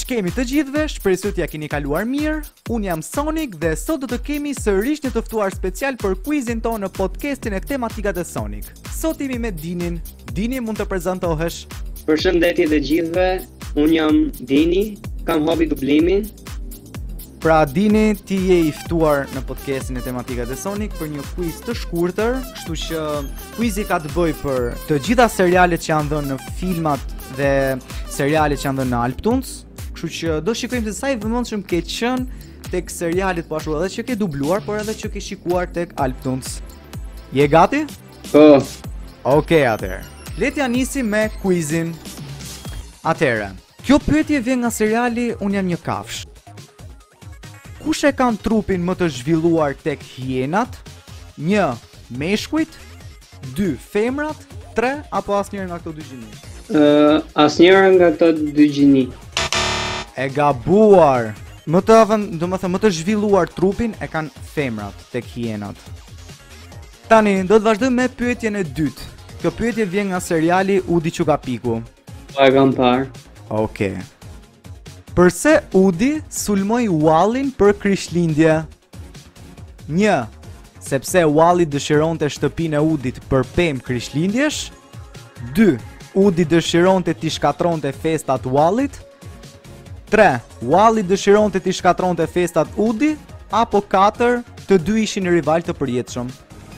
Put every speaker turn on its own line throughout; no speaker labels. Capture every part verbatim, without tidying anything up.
kemi të gjithëve, shpresoj t'ja keni kaluar mirë. Unë jam Sonic dhe sot do të kemi sërish një të ftuar special për quizin tonë në podcastin e tematikat e Sonic. Sot jemi me Dinin. Dini, mund të prezantohesh?
Përshëndetje të gjithëve, unë jam Dini, kam hobi dublimin.
Pra Dini, ti je i ftuar në podcastin e tematikat e Sonic për një quiz të shkurtër, kështu që quizi ka të bëjë për të gjitha serialet që janë dhënë në filmat dhe serialet që janë dhënë në Alptuns. Kështu që do shikojmë se sa i vëmendshëm ke qenë tek serialet, po ashtu edhe që ke dubluar, por edhe që ke shikuar tek Alptuns. Je gati?
Po.
Okej, atëherë. Le t'ja nisim me quizin. Atëherë, kjo pyetje vjen nga seriali Unë jam një kafshë. Kush e kanë trupin më të zhvilluar tek hienat? Një, meshkujt, dy, femrat, tre apo asnjëri nga këto dy gjini?
Uh, asnjëra nga këto dy gjini.
E gabuar. Më të avën, do më thënë, më të zhvilluar trupin e kanë femrat tek hienat. Tani, do të vazhdojmë me pyetjen e dytë. Kjo pyetje vjen nga seriali Udi Qukapiku.
Po e kam parë.
Okej. Përse Udi sulmoi Wallin për Krishtlindje? Një, sepse Walli dëshironte shtëpinë e Udit për pemë Krishtlindjesh. Dy, Udi dëshironte t'i shkatronte festat Wallit. Tre, Walli dëshironte t'i shkatronte festat Udi. Apo katër, të dy ishin rival të përjetshëm.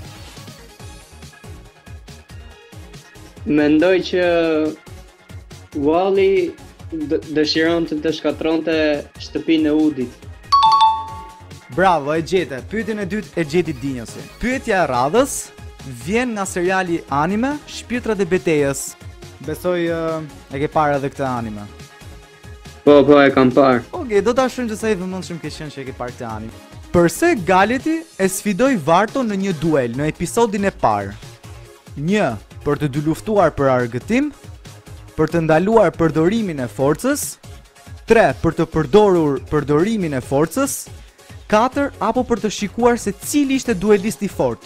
Mendoj që Walli dëshironte të shkatronte shtëpinë e Udit.
Bravo, e gjete. Pyetjen e dytë e gjeti Dinjosi. Pyetja e radhës vjen nga seriali anime Shpirtrat e Betejës. Besoj uh, e ke parë edhe këtë anime.
Po, po e kam parë.
Okej, do ta shohim se sa i vëmendshëm ke qenë që e ke parë këtë anime. Përse Galeti e sfidoi Varton në një duel në episodin e parë? Një, për të dy luftuar për argëtim. Për të ndaluar përdorimin e forcës. Tre, për të përdorur përdorimin e forcës. Katër, apo për të shikuar se cili ishte duelisti fort.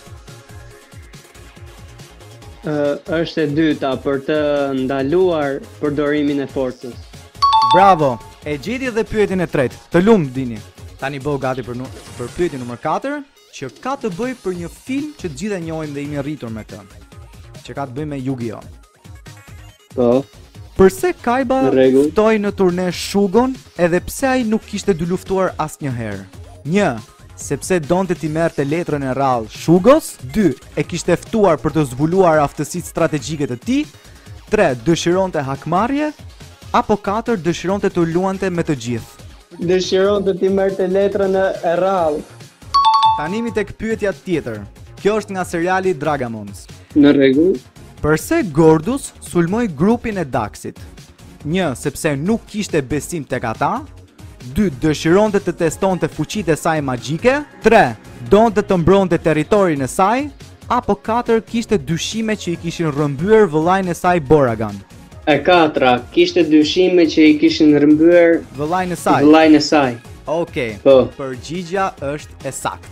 Uh, është e dyta, për të ndaluar përdorimin e forcës.
Bravo, e gjeti edhe pyetjen e tretë. Të lumë, Dini. Tani bëu gati për, për pyetjen numër katër, që ka të bëjë për një film që të gjithë e njohim dhe jemi rritur me të. Që ka të bëjë me Yu-Gi-Oh.
Po.
Përse Kaiba ftoi në turne Shugon edhe pse ai nuk kishte dy luftuar asnjëherë? Një, sepse donte t'i merrte letrën e rrallë Shugos. Dy, e kishte ftuar për të zbuluar aftësitë strategjike të tij. Tre, dëshironte hakmarrje. Apo katër, dëshironte të luante me të gjithë.
Dëshironte t'i merrte letrën e rrallë.
Tanimi tek pyetja tjetër. Kjo është nga seriali Dragamons.
Në rregull.
Përse Gordus sulmoi grupin e Daxit? Një, sepse nuk kishte besim tek ata. Dy, dëshironte të testonte fuqitë e saj magjike. Tre, donte të mbronte territorin e saj. Apo katër, kishte dyshime që i kishin rrëmbyer vëllain e saj Boragan.
E katra, kishte dyshime që i kishin rrëmbyer
vëllain e saj.
Vëllain e saj.
Okej.
Po.
Përgjigjja është e saktë.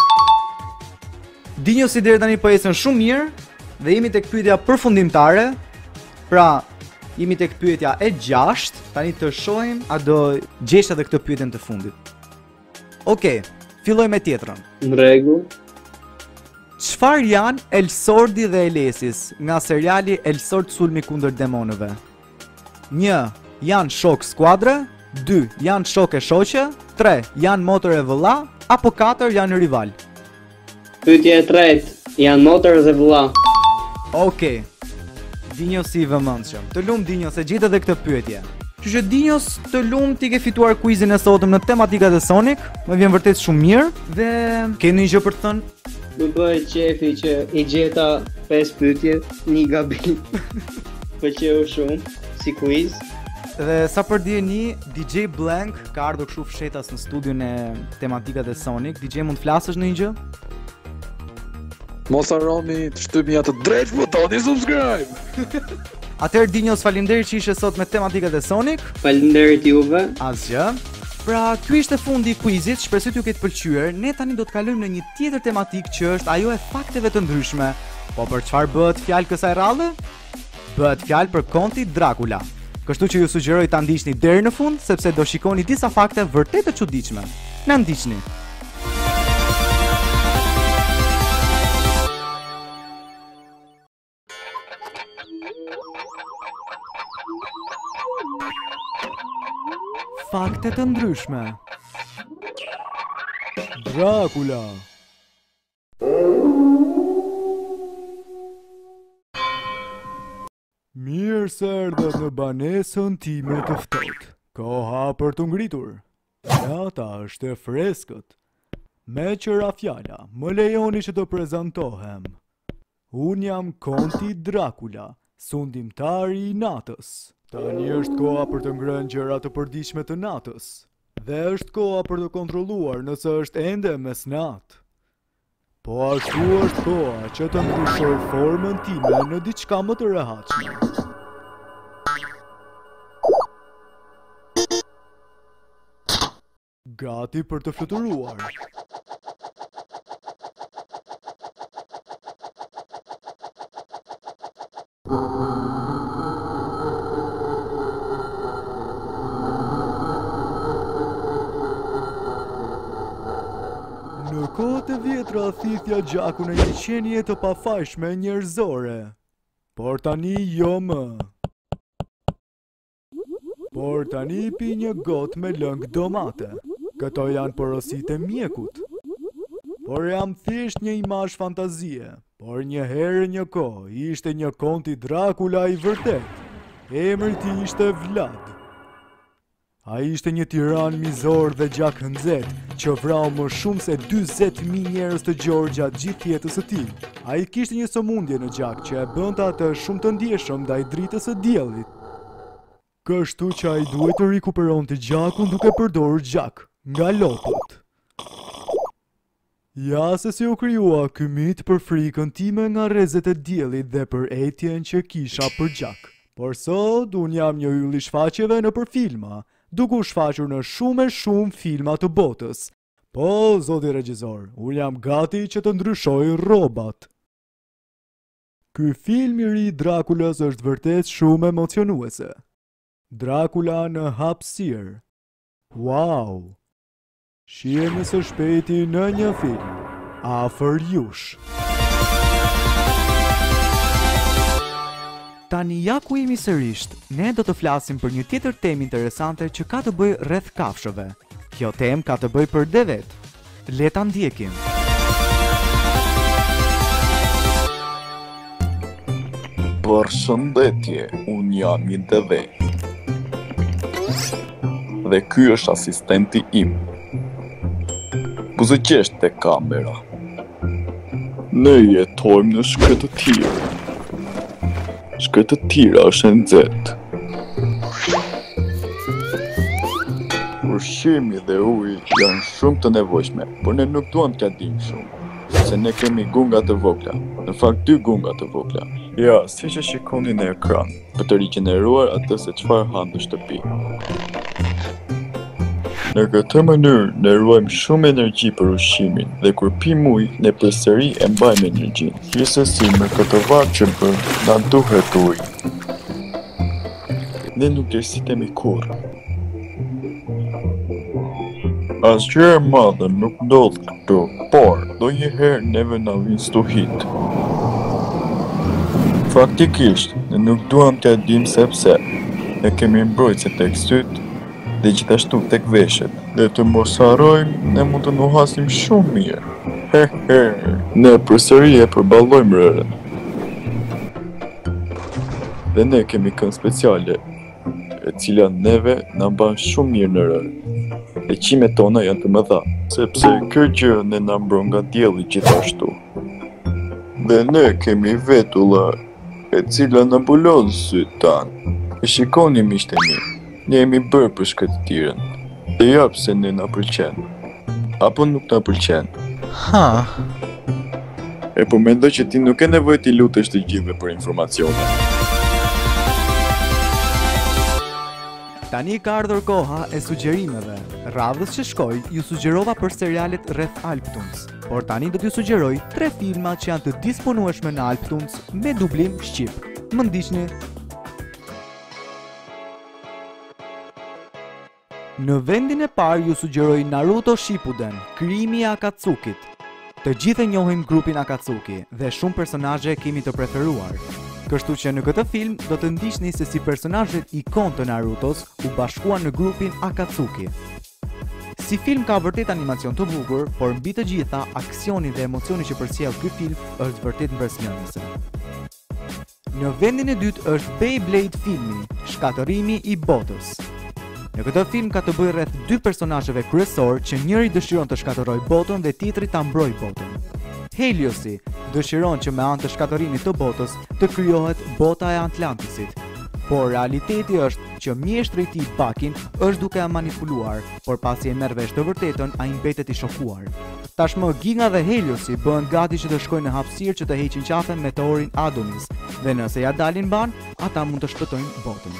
Dinjosi deri tani po ecën shumë mirë. Dhe jemi tek pyetja përfundimtare. Pra, jemi tek pyetja e gjashtë. Tani të shohim a do gjesh edhe këtë pyetjen të fundit. Okej, filloj me tjetrën.
Në rregull.
Çfarë janë Elsordi dhe Elesis nga seriali Elsord sulmi kundër demonëve? Një, janë shok skuadre. Dy, janë shok e shoqe. Tre, janë motër e vëlla. Apo katër, janë rival.
Pyetja e tretë, janë motër dhe vëlla.
Okej. Dinjos i vëmendshëm. Të lumë Dinjos, e gjetë edhe këtë pyetje. Kështu që Dinjos, të lumë ti ke fituar quizin e sotëm në tematikat e Sonic. Më vjen vërtet shumë mirë dhe keni një gjë për të thënë?
Më bëhet qefi që i gjeta pesë pyetje, një gabim. Pëlqeu shumë si quiz.
Dhe sa për dijeni, D J Blank ka ardhur kështu fshetas në studion e tematikat e Sonic. D J, mund të flasësh në një gjë?
Mos harroni të shtypni atë drejt butoni subscribe.
Atëherë Dinjos, faleminderit që ishe sot me tematikat e Sonic.
Faleminderit juve.
Asgjë. Pra, ky ishte fundi i quizit, shpresoj t'ju ketë pëlqyer. Ne tani do të kalojmë në një tjetër tematik që është ajo e fakteve të ndryshme. Po për çfarë bëhet fjalë kësaj radhe? Bëhet fjalë për Konti Dracula. Kështu që ju sugjeroj ta ndiqni deri në fund sepse do shikoni disa fakte vërtet të çuditshme. Na ndiqni. Fakte të ndryshme. Dracula. Mirë se erdhët në banesën time të ftohtë. Koha për të ngritur. Jata është e freskët. Me qëra fjala, më lejoni që të prezantohem. Unë jam Konti Dracula, sundimtari i natës. Tani është koha për të ngrënë gjëra të përditshme të natës. Dhe është koha për të kontrolluar nëse është ende mesnat. Po ashtu është koha që të ndryshoj formën time në diçka më të rehatshme. Gati për të fluturuar. Në kohët e vjetra thithja gjakun e një qenie të pafajshme njerëzore. Por tani jo më. Por tani pi një gotë me lëng domate. Këto janë porositë e mjekut. Por jam thjesht një imazh fantazie. Por një herë një kohë ishte një Konti Dracula i vërtet. Emri i tij ishte Vlad. Ai ishte një tiran mizor dhe gjak hënxet, që vrau më shumë se dyzet mijë njerëz të gjorë gjatë gjithë jetës së tij. Ai kishte një sëmundje në gjak që e bënte atë shumë të ndjeshëm ndaj dritës së diellit. Kështu që ai duhet të rikuperonte gjakun duke përdorur gjak nga lopët. Ja se si u krijua ky mit për frikën time nga rrezet e diellit dhe për etjen që kisha për gjak. Por sot unë jam një yll i shfaqjeve nëpër filma, duke u shfaqur në shumë e shumë filma të botës. Po, zoti regjisor, unë jam gati që të ndryshoj rrobat. Ky film i ri i Drakulas është vërtet shumë emocionuese. Dracula në hapësirë. Wow! Shihemi së shpejti në një film. Afër jush. Tani ja ku jemi sërisht, ne do të flasim për një tjetër temë interesante që ka të bëjë rreth kafshëve. Kjo temë ka të bëjë për devet. Le ta ndjekim.
Përshëndetje, unë jam një deve. Dhe ky është asistenti im. Buzëqesht te kamera. Ne jetojmë në shkretëtirë. Shkretëtira është e nxehtë. Ushqimi dhe uji janë shumë të nevojshme, por ne nuk duam t'ja dim shumë, se ne kemi gunga të vogla, në fakt dy gunga të vogla. Ja, si që shikoni në ekran, për të rigjeneruar atë se çfarë han në shtëpi. Në këtë mënyrë, ne ruajmë shumë energji për ushqimin, dhe kur pim ujë, ne përsëri e mbajmë energjinë. Gjithsesi, me këtë varg që bën, na duhet ujë. Ne nuk lërsitemi kurrë. Asgjë e madhe nuk ndodh këtu, por ndonjëherë neve na vijnë stuhit. Faktikisht, ne nuk duam t'ja dim sepse ne kemi mbrojtëse tek syt dhe gjithashtu tek veshët. Dhe të mos harrojmë, ne mund të nuhasim shumë mirë. He he, ne përsëri e përballojmë rërën. Dhe ne kemi këmbë speciale, e cila neve na mban shumë mirë në rërë. Dhe qimet tona janë të mëdha, sepse kjo gjë ne na mbron nga dielli gjithashtu. Dhe ne kemi vetulla, e cila na mbulon syt tanë. E shikoni miqtë e mi, ne jemi bërë për shkretëtirën. Dhe ja pse ne na pëlqen. Apo nuk na pëlqen.
Ha.
E po mendoj që ti nuk ke nevojë t'i lutesh të gjithëve për informacione.
Tani ka ardhur koha e sugjerimeve. Radhës që shkoj, ju sugjerova për serialet rreth Alptums, por tani do t'ju sugjeroj tre filma që janë të disponueshme në Alptums me dublim shqip. Më ndiqni. Në vendin e parë ju sugjeroj Naruto Shippuden, Krijimi i Akatsukit. Të gjithë e njohim grupin Akatsuki dhe shumë personazhe kemi të preferuar. Kështu që në këtë film do të ndiqni se si personazhet ikon të Narutos u bashkuan në grupin Akatsuki. Si film ka vërtet animacion të bukur, por mbi të gjitha, aksioni dhe emocioni që përcjell ky film është vërtet mbërthjellëse. Në vendin e dytë është Beyblade filmi, Shkatërrimi i botës. Në këtë film ka të bëjë rreth dy personazheve kryesor që njëri dëshiron të shkatërrojë botën dhe tjetri ta mbrojë botën. Heliosi dëshiron që me anë të shkatërimit të botës të krijohet bota e Atlantisit. Por realiteti është që mjeshtri i tij Bakin është duke e manipuluar, por pasi e merr vesh të vërtetën, ai mbetet i shokuar. Tashmë Ginga dhe Heliosi bëhen gati që të shkojnë në hapësirë që të heqin qafe meteorin Adonis, dhe nëse ja dalin ban, ata mund të shpëtojnë botën.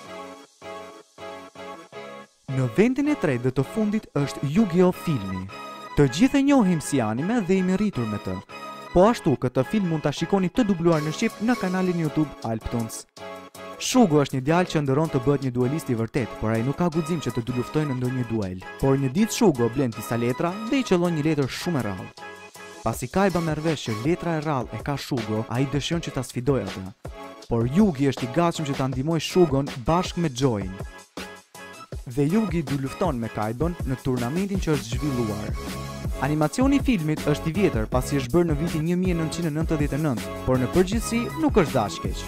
Në vendin e tretë dhe të fundit është Yu-Gi-Oh filmi. Të gjithë e njohim si anime dhe jemi rritur me të. Po ashtu, këtë film mund ta shikoni të dubluar në shqip në kanalin YouTube Alptons. Shugo është një djalë që ndëron të bëhet një duelist i vërtet, por ai nuk ka guxim që të dy luftojnë në ndonjë duel. Por një ditë Shugo blen disa letra dhe i qellon një letër shumë e rrallë. Pasi Kaiba merr vesh që letra e rrallë e ka Shugo, ai dëshiron që ta sfidojë atë. Por Yugi është i gatshëm që ta ndihmojë Shugon bashkë me Join. Dhe Yugi du lufton me Kaibon në turnamentin që është zhvilluar. Animacioni i filmit është i vjetër pasi është bërë në vitin një mijë e nëntëqind e nëntëdhjetë e nëntë, por në përgjithësi nuk është dash keq.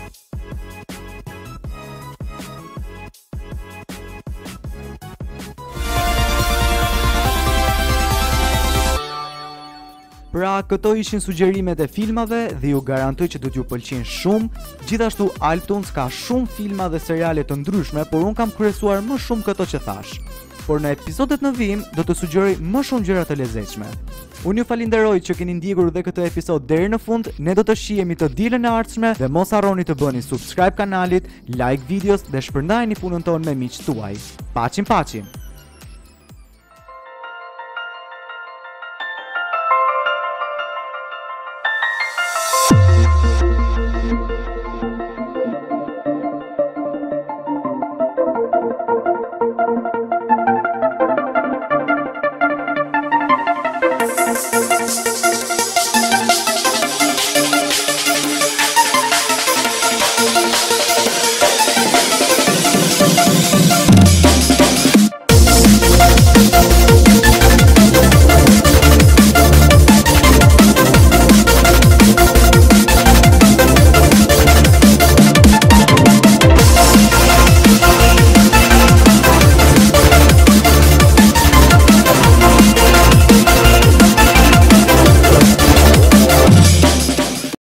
Pra, këto ishin sugjerimet e filmave dhe ju garantoj që do t'ju pëlqejnë shumë. Gjithashtu Alptons ka shumë filma dhe seriale të ndryshme, por unë kam kryesuar më shumë këto që thash. Por në episodet në vijim do të sugjeroj më shumë gjëra të lezetshme. Unë ju falenderoj që keni ndjekur dhe këtë episod deri në fund. Ne do të shihemi të dielën e ardhshme dhe mos harroni të bëni subscribe kanalit, like videos dhe shpërndajeni punën tonë me miqtë tuaj. Paçim paçim.